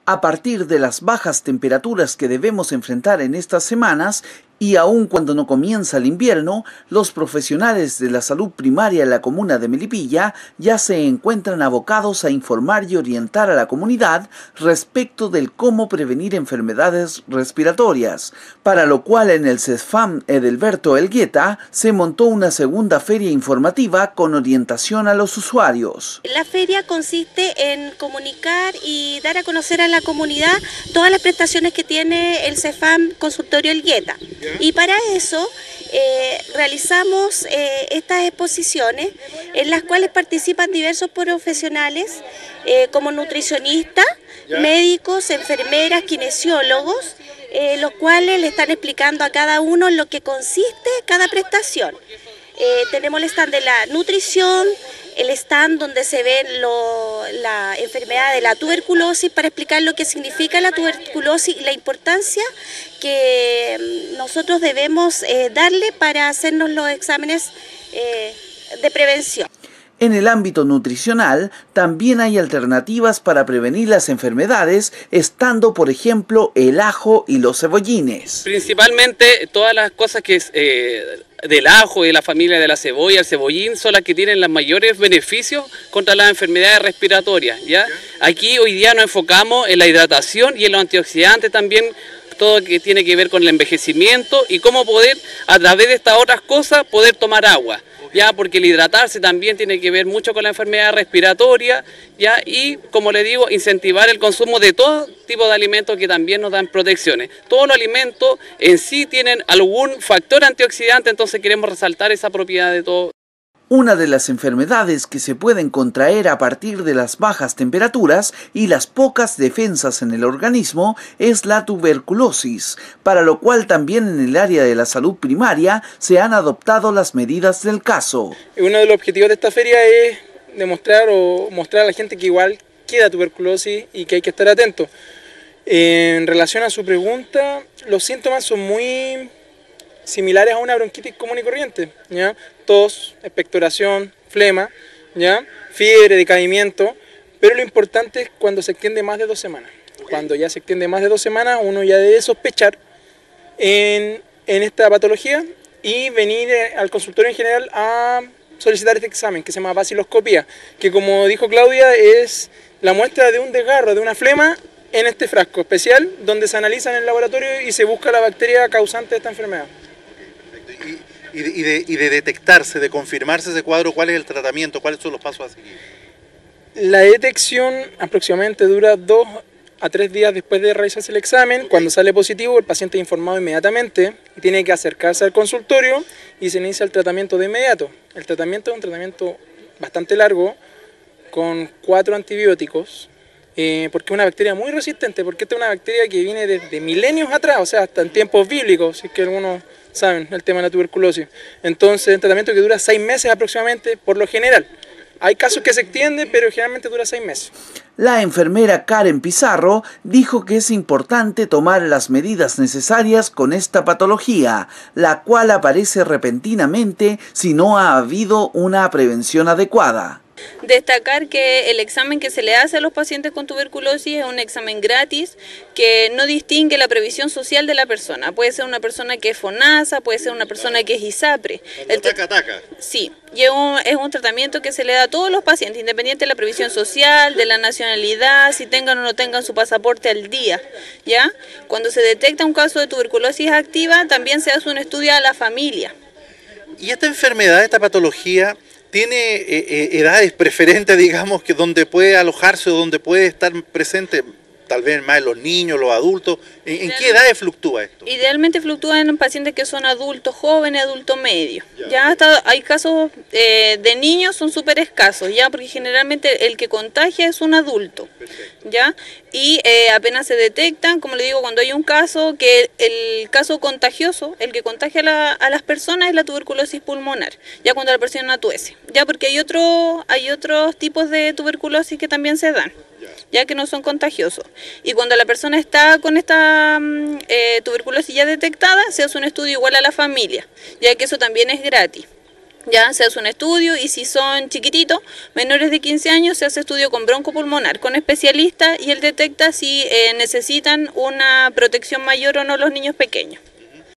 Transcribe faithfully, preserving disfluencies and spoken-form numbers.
A partir de las bajas temperaturas que debemos enfrentar en estas semanas, y aun cuando no comienza el invierno, los profesionales de la salud primaria en la comuna de Melipilla ya se encuentran abocados a informar y orientar a la comunidad respecto del cómo prevenir enfermedades respiratorias, para lo cual en el CESFAM Edelberto Elgueta se montó una segunda feria informativa con orientación a los usuarios. La feria consiste en comunicar y dar a conocer a la comunidad todas las prestaciones que tiene el CESFAM Consultorio Elgueta. Y para eso eh, realizamos eh, estas exposiciones en las cuales participan diversos profesionales eh, como nutricionistas, médicos, enfermeras, kinesiólogos, eh, los cuales le están explicando a cada uno lo que consiste cada prestación. Eh, tenemos el stand de la nutrición, el stand donde se ven lo, la enfermedad de la tuberculosis para explicar lo que significa la tuberculosis y la importancia que nosotros debemos eh, darle para hacernos los exámenes eh, de prevención. En el ámbito nutricional, también hay alternativas para prevenir las enfermedades, estando, por ejemplo, el ajo y los cebollines. Principalmente todas las cosas que es eh, del ajo y de la familia de la cebolla, el cebollín, son las que tienen los mayores beneficios contra las enfermedades respiratorias, ¿ya? Aquí hoy día nos enfocamos en la hidratación y en los antioxidantes también, todo que tiene que ver con el envejecimiento y cómo poder, a través de estas otras cosas, poder tomar agua. Ya, porque el hidratarse también tiene que ver mucho con la enfermedad respiratoria, ya, y como le digo, incentivar el consumo de todo tipo de alimentos que también nos dan protecciones. Todos los alimentos en sí tienen algún factor antioxidante, entonces queremos resaltar esa propiedad de todo. Una de las enfermedades que se pueden contraer a partir de las bajas temperaturas y las pocas defensas en el organismo es la tuberculosis, para lo cual también en el área de la salud primaria se han adoptado las medidas del caso. Uno de los objetivos de esta feria es demostrar o mostrar a la gente que igual queda tuberculosis y que hay que estar atento. En relación a su pregunta, los síntomas son muy similares a una bronquitis común y corriente, ¿ya? Tos, expectoración, flema, ¿ya? Fiebre, decaimiento, pero lo importante es cuando se extiende más de dos semanas. Cuando ya se extiende más de dos semanas, uno ya debe sospechar en, en esta patología y venir al consultorio en general a solicitar este examen que se llama baciloscopía, que como dijo Claudia es la muestra de un desgarro, de una flema en este frasco especial donde se analiza en el laboratorio y se busca la bacteria causante de esta enfermedad. Y de, y, de, y de detectarse, de confirmarse ese cuadro, ¿cuál es el tratamiento? ¿Cuáles son los pasos a seguir? La detección aproximadamente dura dos a tres días después de realizarse el examen. Okay. Cuando sale positivo, el paciente es informado inmediatamente y tiene que acercarse al consultorio y se inicia el tratamiento de inmediato. El tratamiento es un tratamiento bastante largo, con cuatro antibióticos, eh, porque es una bacteria muy resistente, porque esta es una bacteria que viene desde milenios atrás, o sea, hasta en tiempos bíblicos, si es que algunos saben el tema de la tuberculosis. Entonces, un tratamiento que dura seis meses aproximadamente, por lo general. Hay casos que se extienden, pero generalmente dura seis meses. La enfermera Karen Pizarro dijo que es importante tomar las medidas necesarias con esta patología, la cual aparece repentinamente si no ha habido una prevención adecuada. Destacar que el examen que se le hace a los pacientes con tuberculosis es un examen gratis que no distingue la previsión social de la persona. Puede ser una persona que es FONASA, puede ser una persona que es ISAPRE. El ataca, ataca. Sí, y es un, es un tratamiento que se le da a todos los pacientes, independiente de la previsión social, de la nacionalidad, si tengan o no tengan su pasaporte al día, ¿ya? Cuando se detecta un caso de tuberculosis activa, también se hace un estudio a la familia. ¿Y esta enfermedad, esta patología, tiene eh, eh, edades preferentes, digamos, que donde puede alojarse o donde puede estar presente, tal vez más en los niños, los adultos? ¿En, ¿en qué edades fluctúa esto? Idealmente fluctúa en pacientes que son adultos jóvenes, adultos medios. Ya, ya hasta hay casos eh, de niños, son súper escasos, ya, porque generalmente el que contagia es un adulto. Perfecto. Ya, y eh, apenas se detectan, como le digo, cuando hay un caso, que el caso contagioso, el que contagia a, la, a las personas es la tuberculosis pulmonar, ya cuando la persona tuece, ya, porque hay, otro, hay otros tipos de tuberculosis que también se dan, ya que no son contagiosos. Y cuando la persona está con esta eh, tuberculosis ya detectada, se hace un estudio igual a la familia, ya que eso también es gratis. Ya se hace un estudio y si son chiquititos, menores de quince años, se hace estudio con broncopulmonar, con especialista y él detecta si eh, necesitan una protección mayor o no los niños pequeños.